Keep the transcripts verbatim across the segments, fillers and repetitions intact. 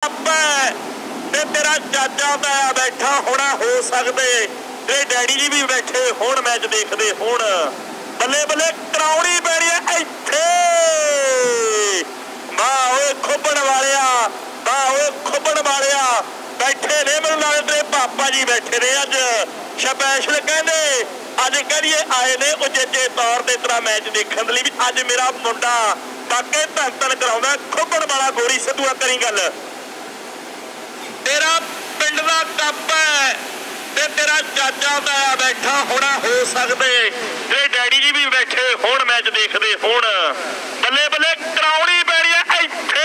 ਤੇ ਤੇਰਾ ਚਾਚਾ ਤਾਇਆ ਬੈਠਾ ਹੋਣਾ ਹੋ ਸਕਦੇ ਤੇ ਡੈਡੀ ਜੀ ਵੀ ਬੈਠੇ ਹੁਣ ਮੈਚ ਦੇਖਦੇ ਹੁਣ ਬੱਲੇ ਬੱਲੇ ਕਰਾਉਣੀ ਪੈਣੀ ਐ ਇੱਥੇ ਵਾਹ ਓਏ ਖੁੱਬਣ ਵਾਲਿਆ ਵਾਹ ਓਏ ਖੁੱਬਣ ਵਾਲਿਆ ਬੈਠੇ ਨੇ ਮੈਨੂੰ ਲੱਗਦਾ ਤੇਰੇ ਪਾਪਾ ਜੀ ਬੈਠੇ ਨੇ ਅੱਜ ਸਪੈਸ਼ਲ ਕਹਿੰਦੇ ਅੱਜ ਕਰੀਏ ਆਏ ਨੇ ਉਚੇਚੇ ਤੌਰ ਤੇ ਤੇਰਾ ਮੈਚ ਦੇਖਣ ਦੇ ਲਈ ਵੀ ਅੱਜ ਮੇਰਾ ਮੁੰਡਾ ਬਾਕੇ ਧੰਨ ਧੰਨ ਕਰਾਉਂਦਾ ਖੁੱਬਣ ਵਾਲਾ ਗੋਰੀ ਸਿੱਧੂਆ ਕਰੀ ਗੱਲ ਤੇਰਾ ਪਿੰਡ ਦਾ ਕੱਪ ਹੈ ਤੇ ਤੇਰਾ ਚਾਚਾ ਤਾਇਆ ਬੈਠਾ ਹੋਣਾ ਹੋ ਸਕਦੇ ਤੇ ਡੈਡੀ ਜੀ ਵੀ ਬੈਠੇ ਹੁਣ ਮੈਚ ਦੇਖਦੇ ਹੁਣ ਬੱਲੇ ਬੱਲੇ ਕਰਾਉਣੀ ਪੈਣੀ ਐ ਇੱਥੇ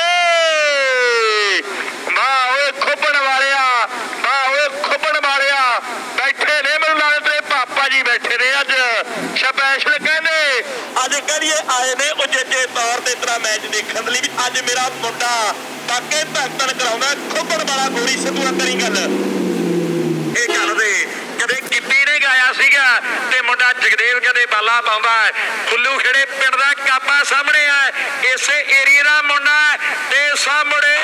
ਵਾਹ ਓਏ ਖੁੱਬਣ ਵਾਲਿਆ ਵਾਹ ਓਏ ਖੁੱਬਣ ਵਾਲਿਆ ਬੈਠੇ ਨੇ ਮੈਨੂੰ ਲੱਗਦਾ ਤੇਰੇ ਪਾਪਾ ਜੀ ਬੈਠੇ ਨੇ ਅੱਜ ਸਪੈਸ਼ਲ ਕਹਿੰਦੇ ਅੱਜ ਕਰੀਏ ਆਏ ਨੇ ਉਚੇਚੇ ਤੌਰ ਤੇ ਤੇਰਾ ਮੈਚ ਦੇਖਣ ਦੇ ਲਈ ਵੀ ਅੱਜ ਮੇਰਾ ਮੁੰਡਾ ਬਾਕੇ ਧੰਨ ਧੰਨ ਕਰਾਉਂਦਾ ਖੁੱਬਣ ਵਾਲਾ ਗੋਰੀ ਸਿੱਧੂਆ ਕਰੀ ਗੱਲ ਇਹ ਗੱਲ ਦੇ ਕਦੇ ਗਿੱਪੀ ਨੇ ਗਾਇਆ ਸੀਗਾ ਤੇ ਮੁੰਡਾ ਜਗਦੇਵ ਕਦੇ ਬਾਲਾ ਪਾਉਂਦਾ ਫੁੱਲੂ ਖੇੜੇ ਪਿੰਡ ਦਾ ਕਾਪਾ ਸਾਹਮਣੇ ਆ ਇਸੇ ਏਰੀਏ ਦਾ ਮੁੰਡਾ ਤੇ ਸਾਹਮਣੇ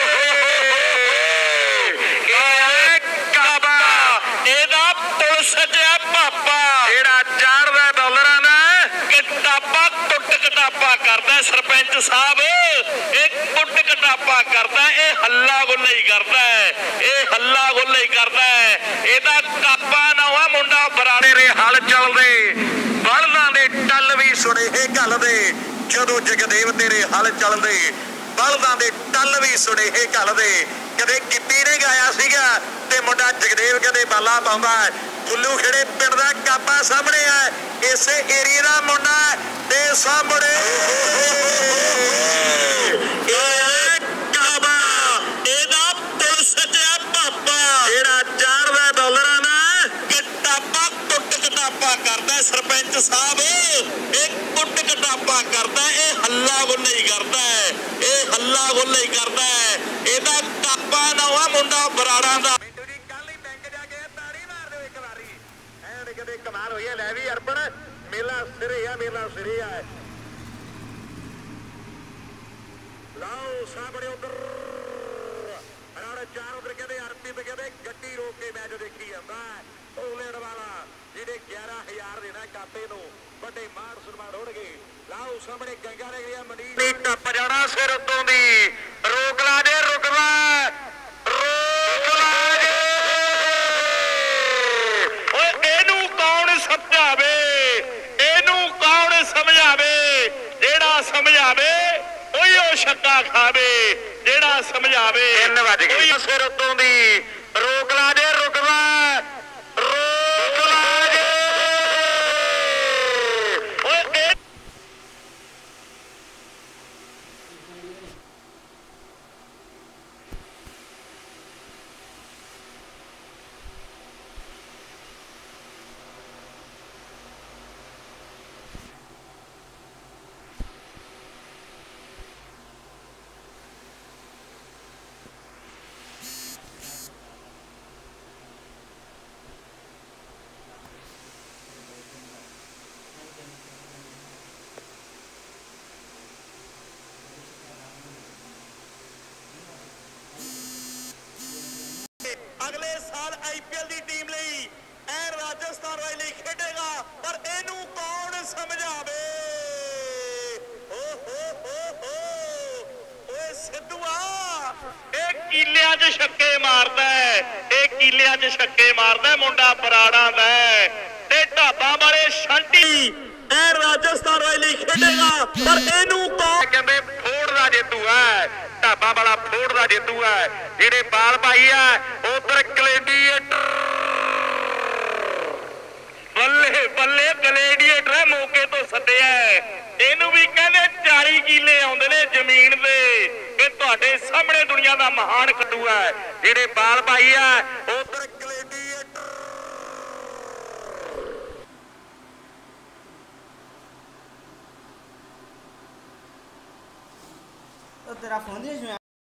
ਇਹ ਕਾਪਾ ਇਹਦਾ ਪੁਲਿਸ ਜਿਹਾ ਪਾਪਾ ਜਿਹੜਾ ਚਾੜਦਾ ਬੌਲਰਾਂ ਦਾ ਕਿਤਾਬਾ ਟੁੱਟ ਕਿਤਾਬਾ ਕਰਦਾ ਸਰਪੰਚ ਸਾਹਿਬ ਇਹ ਟੁੱਟ ਕਿਤਾਬਾ ਕਰਦਾ ਇਹ ਹੱਲਾ ਗੁੱਲਾ ਹੀ ਕਰਦਾ ਇਹ ਹੱਲਾ ਗੁੱਲਾ ਹੀ ਕਰਦਾ ਇਹਦਾ ਕਾਪਾ ਨਵਾਂ ਮੁੰਡਾ ਬਰਾੜੇ ਦੇ ਹਲ ਚੱਲਦੇ ਬਲਦਾਂ ਦੇ ਟੱਲ ਵੀ ਸੁਣੇ ਇਹ ਗੱਲ ਦੇ ਜਦੋਂ ਜਗਦੇਵ ਤੇਰੇ ਹਲ ਚੱਲਦੇ ਬਲਦਾਂ ਦੇ ਟੱਲ ਵੀ ਸੁਣੇ ਇਹ ਗੱਲ ਦੇ ਕਦੇ ਗਿੱਪੀ ਨੇ ਗਾਇਆ ਸੀਗਾ ਤੇ ਮੁੰਡਾ ਜਗਦੇਵ ਕਦੇ ਬਾਲਾ ਪਾਉਂਦਾ ਫੁੱਲੂ ਖੇੜੇ ਪਿੰਡ ਦਾ ਕਾਪਾ ਸਾਹਮਣੇ ਆ ਇਸੇ ਏਰੀਏ ਦਾ ਮੁੰਡਾ ਤੇ ਸਾਹਮਣੇ ਇਹ ਕਾਬਾ ਇਹਦਾ ਪੁਲਿਸ ਜਿਹਾ ਪਾਪਾ ਜਿਹੜਾ ਚਾੜਦਾ ਬੌਲਰਾਂ ਦਾ ਕਿਤਾਬਾ ਟੁੱਟ ਕਿਤਾਬਾ ਕਰਦਾ ਸਰਪੰਚ ਸਾਹਿਬ ਇਹ ਟੁੱਟ ਕਿਤਾਬਾ ਕਰਦਾ ਇਹ ਹੱਲਾ ਗੁੱਲਾ ਹੀ ਕਰਦਾ ਇਹ ਹੱਲਾ ਗੁੱਲਾ ਹੀ ਕਰਦਾ ਇਹਦਾ ਕਾਪਾ ਨਵਾਂ ਮੁੰਡਾ ਬਰਾੜਾਂ ਦਾ ਕਦੇ ਕਮਾਲ ਹੋਈ ਹੈ ਲੈ ਵੀ ਅਰਪਣ ਮੇਲਾ ਸਿਰੇ ਆ ਮੇਲਾ ਸਿਰੇ ਆ ਲਾਓ ਸਾਹਮਣੇ ਉਧਰ ਰਾੜਾ ਚਾਰ ਉਧਰ ਕਹਿੰਦੇ ਆਰਪੀ ਤੇ ਕਹਿੰਦੇ ਗੱਡੀ ਰੋਕ ਕੇ ਮੈਚ ਦੇਖੀ ਜਾਂਦਾ ਓਲੇੜ ਵਾਲਾ ਜਿਹੜੇ ਗਿਆਰਾਂ ਹਜ਼ਾਰ ਦੇਣਾ ਕਾਪੇ ਨੂੰ ਵੱਡੇ ਮਾਣ ਸਨਮਾਨ ਹੋਣਗੇ ਲਾਓ ਸਾਹਮਣੇ ਗੰਗਾ ਨੇ ਗਿਆ ਮੰਡੀ ਦੀ ਟੱਪ ਜਾਣਾ ਸਿਰ ਉੱਤੋਂ ਦੀ ਰੋਕ ਲਾ ਜੇ ਰੁਕਵਾ ਰੋਕ ਲਾ ਜੇ ਸਮਝਾਵੇ ਇਹਨੂੰ ਕੌਣ ਸਮਝਾਵੇ ਜਿਹੜਾ ਸਮਝਾਵੇ ਉਹੀ ਉਹ ਛੱਕਾ ਖਾਵੇ ਜਿਹੜਾ ਸਮਝਾਵੇ ਉਹੀ ਸਿਰ ਉੱਤੋਂ ਦੀ ਰੋਕ ਲਾ ਜੇ ਰੁਕਵਾ ਰੋਕ ਲਾ ਜੇ ਓਏ ਅਗਲੇ ਸਾਲ ਆਈਪੀਐਲ ਦੀ ਟੀਮ ਲਈ ਐ ਰਾਜਸਥਾਨ ਰਾਇਲ ਲਈ ਖੇਡੇਗਾ ਪਰ ਇਹਨੂੰ ਕੌਣ ਸਮਝਾਵੇ ਓ ਹੋ ਹੋ ਹੋ ਓਏ ਸਿੱਧੂਆ ਇਹ ਕੀਲਿਆਂ 'ਚ ਛੱਕੇ ਮਾਰਦਾ ਇਹ ਕੀਲਿਆਂ 'ਚ ਛੱਕੇ ਮਾਰਦਾ ਮੁੰਡਾ ਬਰਾੜਾਂ ਦਾ ਤੇ ਢਾਬਾਂ ਵਾਲੇ ਸ਼ਾਂਟੀ ਐ ਰਾਜਸਥਾਨ ਰਾਇਲ ਲਈ ਖੇਡੇਗਾ ਪਰ ਇਹਨੂੰ ਕੌਣ ਕਹਿੰਦੇ ਫੋੜ ਦਾ ਜੇਤੂ ਹੈ ਢਾਬਾ ਵਾਲਾ ਫੋੜ ਦਾ ਜੇਤੂ ਹੈ ਜਿਹੜੇ ਬਾਲ ਭਾਈ ਆ ਉਧਰ ਗਲੇਡੀਏਟਰ ਬੱਲੇ ਬੱਲੇ ਗਲੇਡੀਏਟਰ ਮੌਕੇ ਤੋਂ ਸੱਦਿਆ ਇਹਨੂੰ ਵੀ ਕਹਿੰਦੇ ਚਾਲੀ ਕਿੱਲੇ ਆਉਂਦੇ ਨੇ ਜ਼ਮੀਨ ਦੇ ਇਹ ਤੁਹਾਡੇ ਸਾਹਮਣੇ ਦੁਨੀਆ ਦਾ ਮਹਾਨ ਖੱਡੂ ਹੈ ਜਿਹੜੇ ਬਾਲ ਭਾਈ ਆ ਉਧਰ ਗਲੇਡੀਏਟਰ ਤੇਰਾ ਫੋਨ ਨਹੀਂ